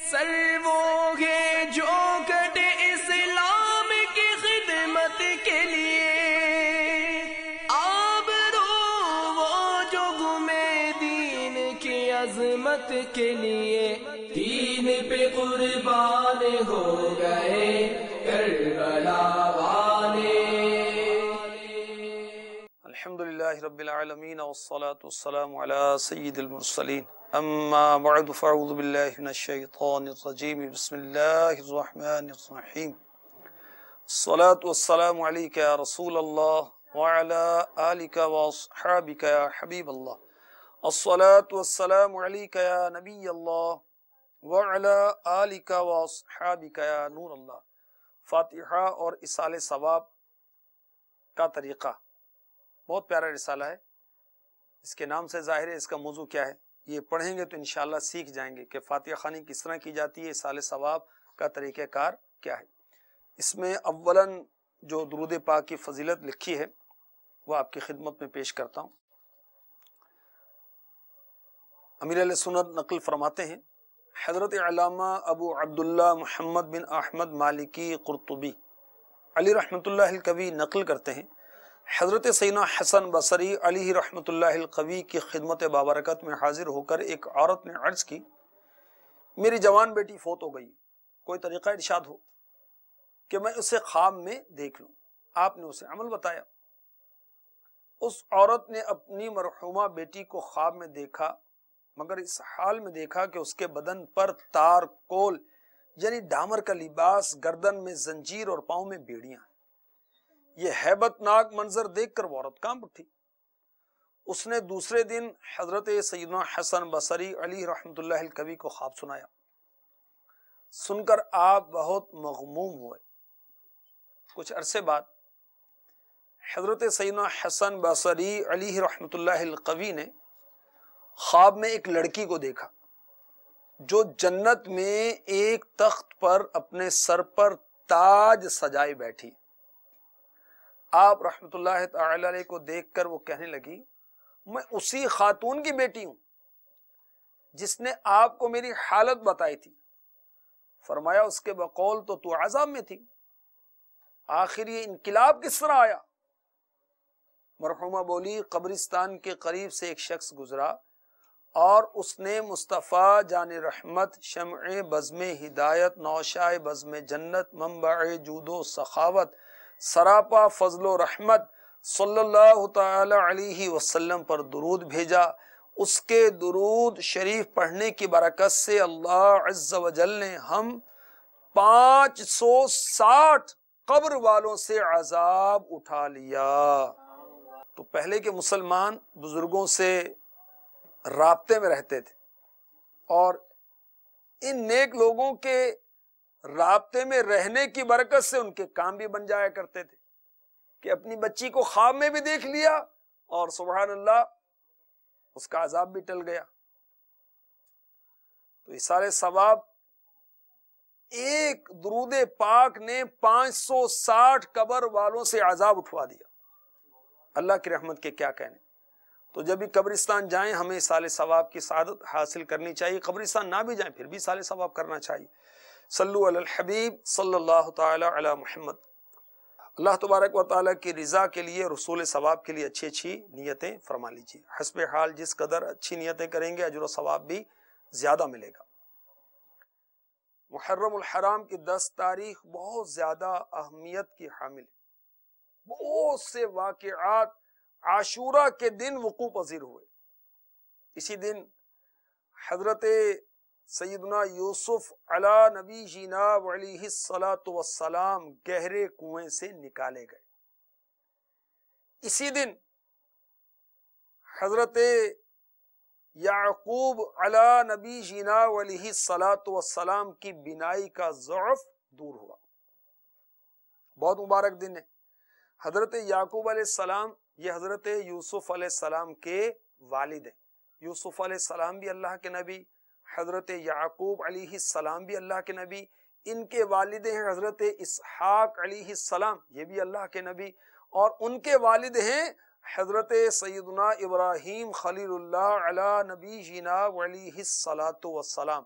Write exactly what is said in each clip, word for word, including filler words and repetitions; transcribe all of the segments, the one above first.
سر وہ ہے جو کٹے اسلام کی خدمت کے لیے، آبرو وہ جو گھومے دین کی عظمت کے لیے، دین پہ قربان ہو گئے کربلا والے۔ الحمدللہ رب العالمین والصلاة والسلام علی سید المرسلین، اما بعد فاعوذ باللہ من الشیطان الرجیم، بسم اللہ الرحمن الرحیم۔ الصلاة والسلام علیک یا رسول اللہ وعلی آلک واصحابک یا حبیب اللہ، الصلاة والسلام علیک یا نبی اللہ وعلی آلک واصحابک یا نور اللہ۔ فاتحہ اور اصال ثواب کا طریقہ بہت پیارا رسالہ ہے، اس کے نام سے ظاہر ہے اس کا موضوع کیا ہے۔ یہ پڑھیں گے تو انشاءاللہ سیکھ جائیں گے کہ فاتحہ خوانی کس طرح کی جاتی ہے، اصال ثواب کا طریقہ کار کیا ہے۔ اس میں اولاً جو درود پاک کی فضیلت لکھی ہے وہ آپ کی خدمت میں پیش کرتا ہوں۔ امیر علیہ سنت نقل فرماتے ہیں، حضرت علامہ ابو عبداللہ محمد بن احمد مالکی قرطبی علی رحمۃ اللہ القوی نقل کرتے ہیں، حضرت سیدنا حسن بصری علیہ رحمۃ اللہ القوی کی خدمت بابرکت میں حاضر ہو کر ایک عورت نے عرض کی، میری جوان بیٹی فوت ہو گئی، کوئی طریقہ ارشاد ہو کہ میں اسے خواب میں دیکھ لوں۔ آپ نے اسے عمل بتایا۔ اس عورت نے اپنی مرحومہ بیٹی کو خواب میں دیکھا، مگر اس حال میں دیکھا کہ اس کے بدن پر تار کول یعنی ڈامر کا لباس، گردن میں زنجیر اور پاؤں میں بیڑیاں۔ یہ ہیبت ناک منظر دیکھ کر وہ عورت کانپ اٹھی۔ اس نے دوسرے دن حضرت سیدنا حسن بصری علی رحمۃ اللہ القوی کو خواب سنایا۔ سن کر آپ بہت مغموم ہوئے۔ کچھ عرصے بعد حضرت سیدنا حسن بصری علی رحمۃ اللہ القوی نے خواب میں ایک لڑکی کو دیکھا جو جنت میں ایک تخت پر اپنے سر پر تاج سجائے بیٹھی۔ آپ رحمت اللہ تعالی علیہ کو دیکھ کر وہ کہنے لگی، میں اسی خاتون کی بیٹی ہوں جس نے آپ کو میری حالت بتائی تھی۔ فرمایا، اس کے بقول تو تو عذاب میں تھی، آخر یہ انقلاب کس طرح آیا؟ مرحومہ بولی، قبرستان کے قریب سے ایک شخص گزرا اور اس نے مصطفیٰ جان رحمت، شمع بزم ہدایت، نوشائے بزم جنت، منبع جود و سخاوت، سراپا فضل و رحمت صلی اللہ تعالی علیہ وسلم پر درود بھیجا۔ اس کے درود شریف پڑھنے کی برکت سے اللہ عز و جل نے ہم پانچ سو ساٹھ قبر والوں سے عذاب اٹھا لیا۔ تو پہلے کے مسلمان بزرگوں سے رابطے میں رہتے تھے اور ان نیک لوگوں کے رابطے میں رہنے کی برکت سے ان کے کام بھی بن جایا کرتے تھے کہ اپنی بچی کو خواب میں بھی دیکھ لیا اور سبحان اللہ اس کا عذاب بھی ٹل گیا۔ تو یہ سارے ثواب ایک درود پاک نے پانچ سو ساٹھ قبر والوں سے عذاب اٹھوا دیا۔ اللہ کی رحمت کے کیا کہنے۔ تو جب بھی قبرستان جائیں ہمیں سال ثواب کی سعادت حاصل کرنی چاہیے، قبرستان نہ بھی جائیں پھر بھی سال ثواب کرنا چاہیے۔ صلو علی الحبیب صلی اللہ تعالی علی محمد۔ اللہ تبارک و تعالیٰ کی رضا کے لیے، رسول ثواب کے لیے اچھی اچھی نیتیں فرما لیجیے۔ حسب حال جس قدر اچھی نیتیں کریں گے اجر و ثواب بھی زیادہ ملے گا۔ محرم الحرام کی دس تاریخ بہت زیادہ اہمیت کی حامل ہے۔ بہت سے واقعات عاشورہ کے دن وقوع پذیر ہوئے۔ اسی دن حضرت سیدنا یوسف علی نبی جینا علیہ الصلاۃ والسلام گہرے کنویں سے نکالے گئے۔ اسی دن حضرت یعقوب علی نبی جینا علیہ الصلاۃ والسلام کی بینائی کا ضعف دور ہوا۔ بہت مبارک دن ہے۔ حضرت یعقوب علیہ السلام یہ حضرت یوسف علیہ السلام کے والد ہیں۔ یوسف علیہ السلام بھی اللہ کے نبی، حضرت یعقوب علیہ السلام بھی اللہ کے نبی، ان کے والد ہیں حضرت اسحاق علیہ السلام، یہ بھی اللہ کے نبی، اور ان کے والد ہیں حضرت سیدنا ابراہیم خلیل اللہ علی نبی جینا علیہ الصلاۃ والسلام،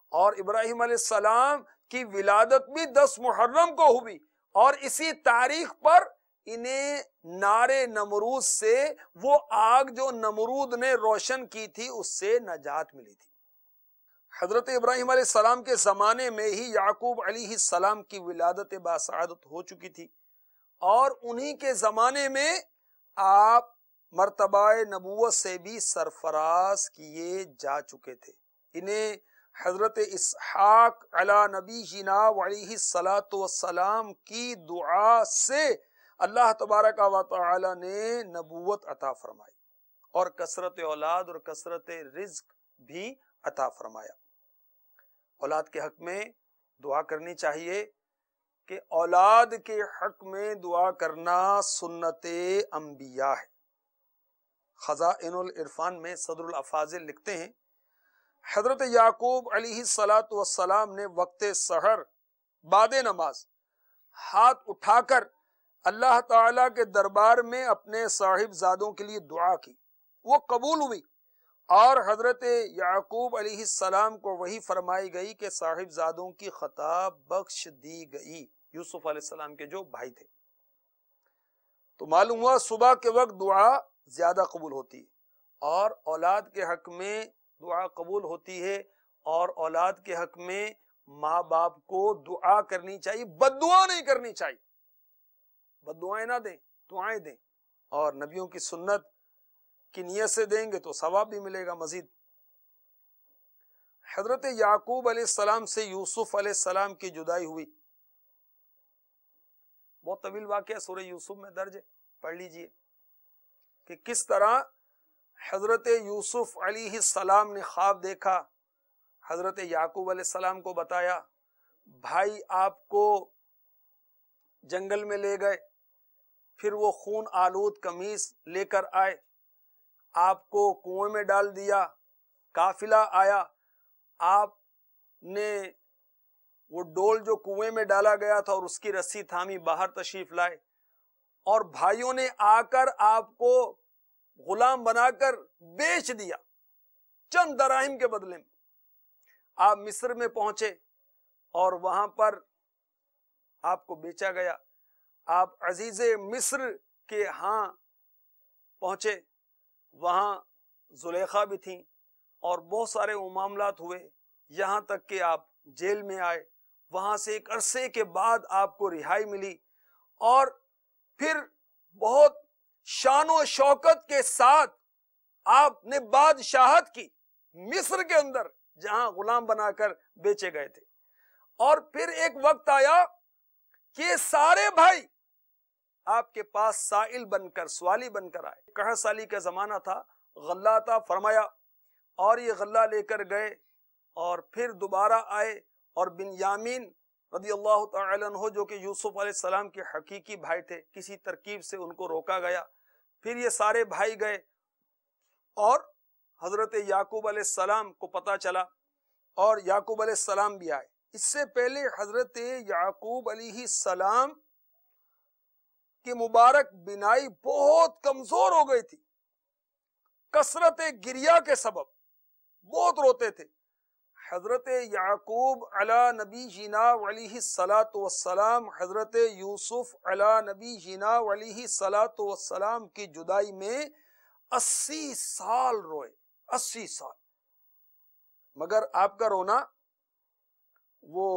اور ابراہیم علیہ السلام کی ولادت بھی دس محرم کو ہوئی، اور اسی تاریخ پر انہیں نار نمرود سے، وہ آگ جو نمرود نے روشن کی تھی، اس سے نجات ملی تھی۔ حضرت ابراہیم علیہ السلام کے زمانے میں ہی یعقوب علیہ السلام کی ولادت باسعادت ہو چکی تھی، اور انہی کے زمانے میں آپ مرتبہ نبوت سے بھی سرفراز کیے جا چکے تھے۔ انہیں حضرت اسحاق علی نبی جنا علیہ الصلاۃ والسلام کی دعا سے اللہ تبارک و تعالی نے نبوت عطا فرمائی، اور کثرت اولاد اور کثرت رزق بھی عطا فرمایا۔ اولاد کے حق میں دعا کرنی چاہیے کہ اولاد کے حق میں دعا کرنا سنت انبیاء ہے۔ خزائن العرفان میں صدر الافاضل لکھتے ہیں، حضرت یعقوب علیہ الصلاۃ والسلام نے وقت سحر بعد نماز ہاتھ اٹھا کر اللہ تعالیٰ کے دربار میں اپنے صاحب زادوں کے لیے دعا کی، وہ قبول ہوئی، اور حضرت یعقوب علیہ السلام کو وہی فرمائی گئی کہ صاحب زادوں کی خطا بخش دی گئی، یوسف علیہ السلام کے جو بھائی تھے۔ تو معلوم ہوا صبح کے وقت دعا زیادہ قبول ہوتی ہے، اور اولاد کے حق میں دعا قبول ہوتی ہے، اور اولاد کے حق میں ماں باپ کو دعا کرنی چاہیے، بد دعا نہیں کرنی چاہیے، بد دعائیں نہ دیں، دعائیں دیں، اور نبیوں کی سنت کی نیت سے دیں گے تو ثواب بھی ملے گا مزید۔ حضرت یعقوب علیہ السلام سے یوسف علیہ السلام کی جدائی ہوئی، بہت طویل واقعہ سورہ یوسف میں درج ہے، پڑھ لیجئے کہ کس طرح حضرت یوسف علیہ السلام نے خواب دیکھا، حضرت یعقوب علیہ السلام کو بتایا، بھائی آپ کو جنگل میں لے گئے، پھر وہ خون آلود قمیص لے کر آئے، آپ کو کنویں میں ڈال دیا، قافلہ آیا، آپ نے وہ ڈول جو کنویں میں ڈالا گیا تھا اور اس کی رسی تھامی، باہر تشریف لائے، اور بھائیوں نے آ کر آپ کو غلام بنا کر بیچ دیا چند دراہم کے بدلے میں۔ آپ مصر میں پہنچے اور وہاں پر آپ کو بیچا گیا، آپ عزیز مصر کے ہاں پہنچے، وہاں زلیخا بھی تھیں، اور بہت سارے وہ معاملات ہوئے، یہاں تک کہ آپ جیل میں آئے، وہاں سے ایک عرصے کے بعد آپ کو رہائی ملی، اور پھر بہت شان و شوکت کے ساتھ آپ نے بادشاہت کی مصر کے اندر، جہاں غلام بنا کر بیچے گئے تھے۔ اور پھر ایک وقت آیا کہ سارے بھائی آپ کے پاس سائل بن کر، سوالی بن کر آئے، قحط سالی کا زمانہ تھا، غلہ عطا فرمایا، اور یہ غلہ لے کر گئے، اور پھر دوبارہ آئے، اور بنیامین رضی اللہ تعالی عنہ جو کہ یوسف علیہ السلام کے حقیقی بھائی تھے، کسی ترکیب سے ان کو روکا گیا، پھر یہ سارے بھائی گئے، اور حضرت یعقوب علیہ السلام کو پتہ چلا، اور یعقوب علیہ السلام بھی آئے۔ اس سے پہلے حضرت یعقوب علیہ السلام کی مبارک بینائی بہت کمزور ہو گئی تھی، کثرت گریہ کے سبب بہت روتے تھے۔ حضرت یعقوب علی نبی جینا علیہ الصلاۃ والسلام حضرت یوسف علی نبی جینا علیہ الصلاۃ والسلام کی جدائی میں اسی سال روئے، اسی سال، مگر آپ کا رونا وہ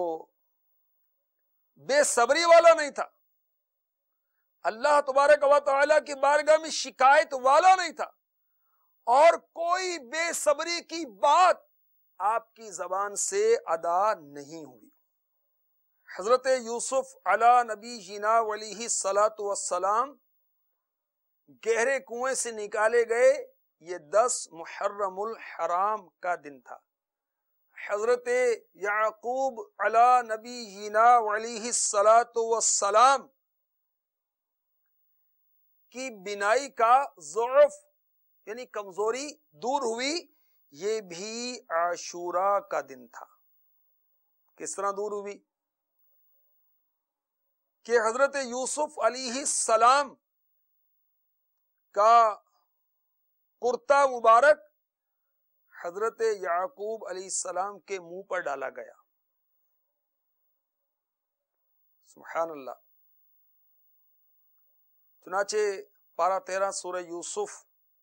بے صبری والا نہیں تھا، اللہ تبارک و تعالیٰ کی بارگاہ میں شکایت والا نہیں تھا، اور کوئی بے صبری کی بات آپ کی زبان سے ادا نہیں ہوئی۔ حضرت یوسف علی نبی جینا علیہ الصلاۃ والسلام گہرے کنویں سے نکالے گئے، یہ دس محرم الحرام کا دن تھا۔ حضرت یعقوب علی نبی جینا علیہ الصلاۃ والسلام کی بینائی کا ضعف یعنی کمزوری دور ہوئی، یہ بھی عاشورہ کا دن تھا۔ کس طرح دور ہوئی کہ حضرت یوسف علیہ السلام کا کرتا مبارک حضرت یعقوب علیہ السلام کے منہ پر ڈالا گیا. سبحان اللہ. چنانچہ پارہ تیرہ سورہ یوسف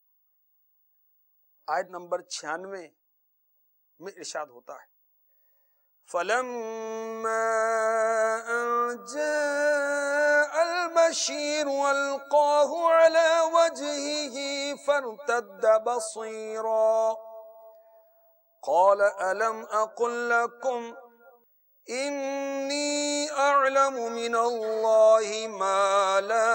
آیت نمبر چھیانوے میں ارشاد ہوتا ہے فَلَمَّا أَن جَاءَ الْبَشِيرُ أَلْقَاهُ عَلَى وَجْهِهِ فَارْتَدَّ بَصِيرًا قَالَ أَلَمْ أَقُل لَّكُمْ إِنِّي أَعْلَمُ مِنَ اللَّهِ مَا لَا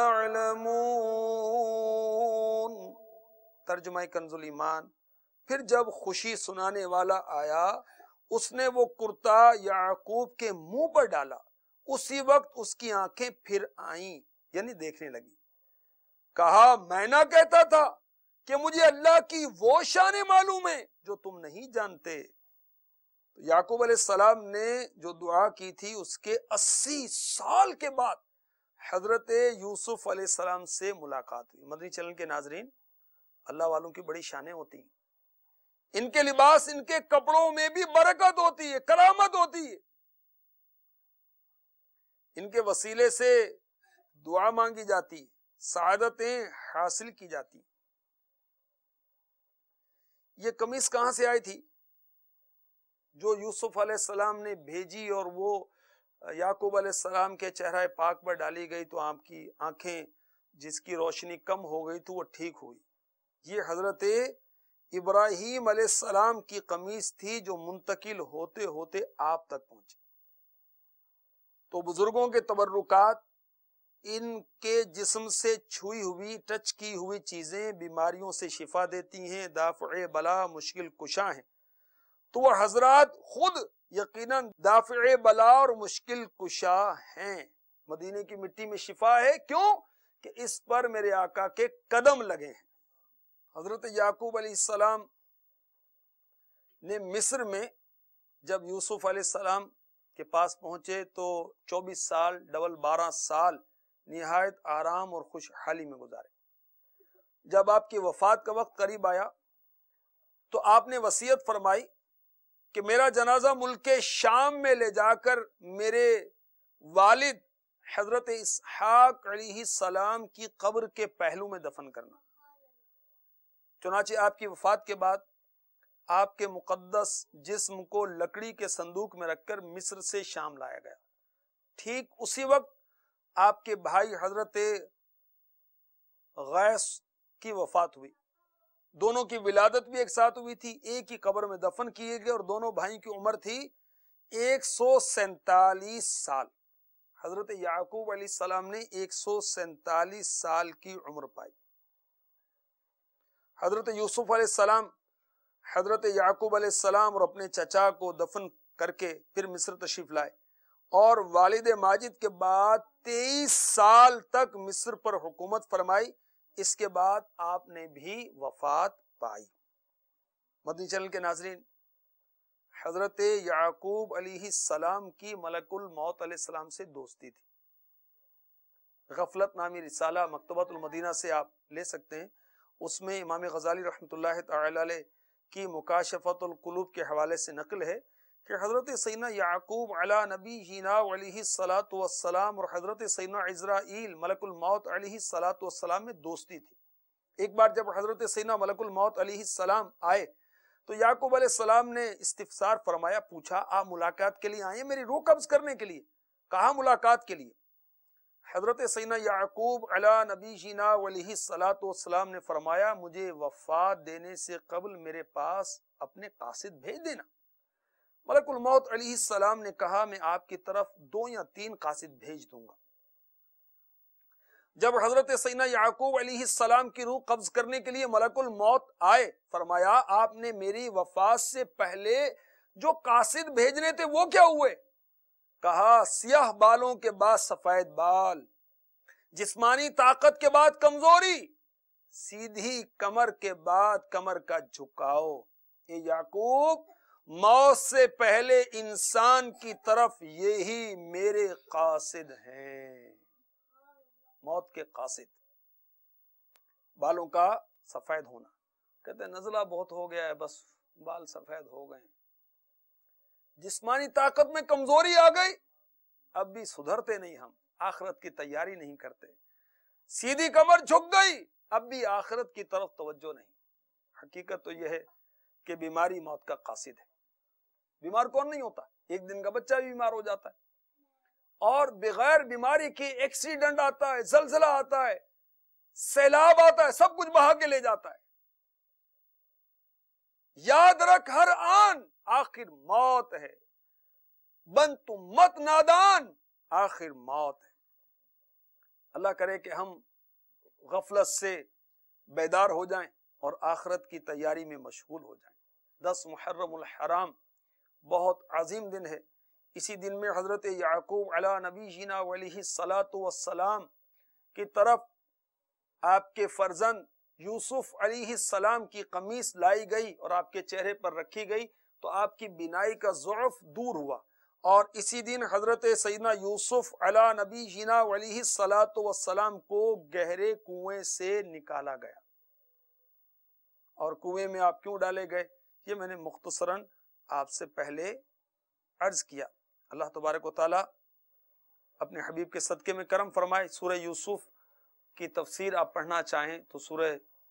تَعْلَمُونَ. ترجمہ کنز الایمان. پھر جب خوشی سنانے والا آیا اس نے وہ کرتا یعقوب کے منہ پر ڈالا. اسی وقت اس کی آنکھیں پھر آئیں یعنی دیکھنے لگی. کہا میں نہ کہتا تھا کہ مجھے اللہ کی وہ شان معلوم ہے جو تم نہیں جانتے. یعقوب علیہ السلام نے جو دعا کی تھی اس کے اسی سال کے بعد حضرت یوسف علیہ السلام سے ملاقات ہوئی. مدنی چینل کے ناظرین، اللہ والوں کی بڑی شانیں ہوتی ہیں. ان کے لباس، ان کے کپڑوں میں بھی برکت ہوتی ہے، کرامت ہوتی ہے. ان کے وسیلے سے دعا مانگی جاتی ہے، سعادتیں حاصل کی جاتی. یہ قمیص کہاں سے آئی تھی جو یوسف علیہ السلام نے بھیجی اور وہ یعقوب علیہ السلام کے چہرہ پاک پر ڈالی گئی تو آپ کی آنکھیں جس کی روشنی کم ہو گئی تو وہ ٹھیک ہوئی؟ یہ حضرت ابراہیم علیہ السلام کی قمیص تھی جو منتقل ہوتے ہوتے آپ تک پہنچی. تو بزرگوں کے تبرکات، ان کے جسم سے چھوئی ہوئی، ٹچ کی ہوئی چیزیں بیماریوں سے شفا دیتی ہیں، دافع بلا، مشکل کشا ہیں. تو وہ حضرات خود یقیناً دافع بلا اور مشکل کشا ہیں. مدینے کی مٹی میں شفا ہے. کیوں؟ کہ اس پر میرے آقا کے قدم لگے ہیں. حضرت یعقوب علیہ السلام نے مصر میں جب یوسف علیہ السلام کے پاس پہنچے تو چوبیس سال ڈبل بارہ سال نہایت آرام اور خوشحالی میں گزارے. جب آپ کی وفات کا وقت قریب آیا تو آپ نے وصیت فرمائی کہ میرا جنازہ ملک شام میں لے جا کر میرے والد حضرت اسحاق علیہ السلام کی قبر کے پہلو میں دفن کرنا. چنانچہ آپ کی وفات کے بعد آپ کے مقدس جسم کو لکڑی کے صندوق میں رکھ کر مصر سے شام لایا گیا. ٹھیک اسی وقت آپ کے بھائی حضرت غیث کی وفات ہوئی. دونوں کی ولادت بھی ایک ساتھ ہوئی تھی، ایک ہی قبر میں دفن کیے گئے اور دونوں بھائی کی عمر تھی ایک سو سینتالیس سال. حضرت یعقوب علیہ السلام نے ایک سو سینتالیس سال کی عمر پائی. حضرت یوسف علیہ السلام حضرت یعقوب علیہ السلام اور اپنے چچا کو دفن کر کے پھر مصر تشریف لائے اور والد ماجد کے بعد تیئیس سال تک مصر پر حکومت فرمائی. اس کے بعد آپ نے بھی وفات پائی. مدنی چینل کے ناظرین، حضرت یعقوب علیہ السلام کی ملک الموت علیہ السلام سے دوستی تھی. غفلت نامی رسالہ مکتبۃ المدینہ سے آپ لے سکتے ہیں. اس میں امام غزالی رحمۃ اللہ تعالی علیہ کی مکاشفۃ القلوب کے حوالے سے نقل ہے کہ حضرت سیدنا یعقوب علی نبی جینا علیہ الصلاۃ والسلام اور حضرت سیدنا عزرائیل ملک الموت علیہ الصلاۃ والسلام میں دوستی تھی. ایک بار جب حضرت سیدنا ملک الموت علیہ السلام آئے تو یعقوب علیہ السلام نے استفسار فرمایا، پوچھا آپ ملاقات کے لیے آئے ہیں؟ میری روح قبض کرنے کے لیے؟ کہا ملاقات کے لیے. حضرت سیدنا یعقوب علی نبی جینا علیہ الصلاۃ والسلام نے فرمایا، مجھے وفات دینے سے قبل میرے پاس اپنے قاصد بھیج دینا. ملک الموت علیہ السلام نے کہا میں آپ کی طرف دو یا تین قاصد بھیج دوں گا. جب حضرت سیدنا یعقوب علیہ السلام کی روح قبض کرنے کے لیے ملک الموت آئے، فرمایا آپ نے میری وفات سے پہلے جو قاصد بھیجنے تھے وہ کیا ہوئے؟ کہا سیاہ بالوں کے بعد سفید بال، جسمانی طاقت کے بعد کمزوری، سیدھی کمر کے بعد کمر کا جھکاؤ. اے یعقوب، موت سے پہلے انسان کی طرف یہی میرے قاصد ہیں. موت کے قاصد، بالوں کا سفید ہونا، کہتے ہیں نزلہ بہت ہو گیا ہے، بس بال سفید ہو گئے، جسمانی طاقت میں کمزوری آ گئی، اب بھی سدھرتے نہیں، ہم آخرت کی تیاری نہیں کرتے، سیدھی کمر جھک گئی، اب بھی آخرت کی طرف توجہ نہیں۔ حقیقت تو یہ ہے کہ بیماری موت کا قاصد ہے۔ بیمار کون نہیں ہوتا؟ ایک دن کا بچہ بھی بیمار ہو جاتا ہے، اور بغیر بیماری کے ایکسیڈنٹ آتا ہے، زلزلہ آتا ہے، سیلاب آتا ہے، سب کچھ بہا کے لے جاتا ہے۔ یاد رکھ ہر آن آخر موت ہے، بن تم مت نادان آخر موت ہے۔ اللہ کرے کہ ہم غفلت سے بیدار ہو جائیں اور آخرت کی تیاری میں مشغول ہو جائیں۔ دس محرم الحرام بہت عظیم دن ہے۔ اسی دن میں حضرت یعقوب علی نبی جینا علیہ الصلاۃ والسلام کی طرف آپ کے فرزند یوسف علیہ السلام کی قمیص لائی گئی اور آپ کے چہرے پر رکھی گئی تو آپ کی بینائی کا ضعف دور ہوا، اور اسی دن حضرت سیدنا یوسف علی نبی جینا علیہ الصلاۃ والسلام کو گہرے کنویں سے نکالا گیا۔ اور کنویں میں آپ کیوں ڈالے گئے یہ میں نے مختصراً آپ سے پہلے عرض کیا۔ اللہ تبارک و تعالی اپنے حبیب کے صدقے میں کرم فرمائے۔ سورہ یوسف کی تفسیر آپ پڑھنا چاہیں تو سورہ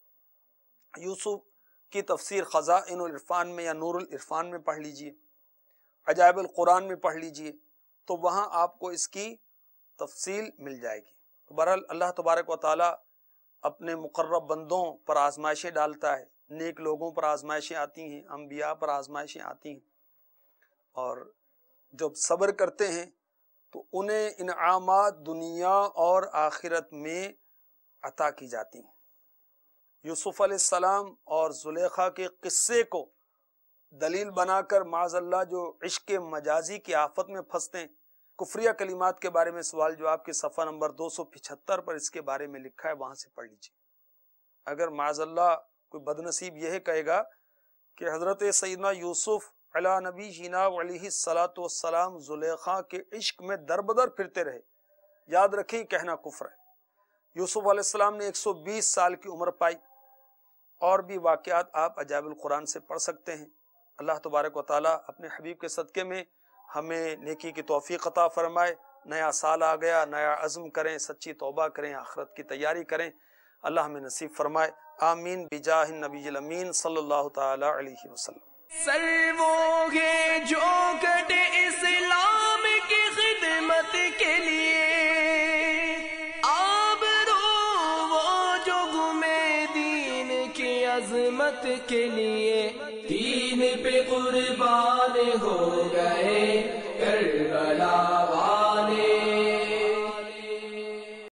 یوسف کی تفسیر خزائن العرفان میں یا نور العرفان میں پڑھ لیجئے، عجائب القرآن میں پڑھ لیجئے، تو وہاں آپ کو اس کی تفصیل مل جائے گی۔ تو بہرحال اللہ تبارک و تعالی اپنے مقرب بندوں پر آزمائشیں ڈالتا ہے، نیک لوگوں پر آزمائشیں آتی ہیں، انبیاء پر آزمائشیں آتی ہیں، اور جب صبر کرتے ہیں تو انہیں انعامات دنیا اور آخرت میں عطا کی جاتی ہیں۔ یوسف علیہ السلام اور زلیخا کے قصے کو دلیل بنا کر معاذ اللہ جو عشق مجازی کی آفت میں پھنستے ہیں، کفریہ کلمات کے بارے میں سوال جواب کے صفحہ نمبر دو سو پچہتر پر اس کے بارے میں لکھا ہے، وہاں سے پڑھ لیجیے۔ اگر معاذ اللہ کوئی بدنصیب یہ کہے گا کہ حضرت سیدنا یوسف علی نبی جینا علیہ الصلاۃ والسلام زلیخا کے عشق میں دربدر پھرتے رہے، یاد رکھیں کہنا کفر ہے۔ یوسف علیہ السلام نے ایک سو بیس سال کی عمر پائی، اور بھی واقعات آپ عجائب القرآن سے پڑھ سکتے ہیں۔ اللہ تبارک و تعالی اپنے حبیب کے صدقے میں ہمیں نیکی کی توفیق عطا فرمائے۔ نیا سال آ گیا، نیا عزم کریں، سچی توبہ کریں، آخرت کی تیاری کریں، اللہ ہمیں نصیب فرمائے، آمین بجاہ النبی الامین صلی اللہ تعالی علیہ وسلم۔ سر وہ ہے جو کٹے اسلام کی خدمت کے لیے، آبرو وہ جو گھومے دین کی عظمت کے لیے، دین پہ قربان ہو گئے۔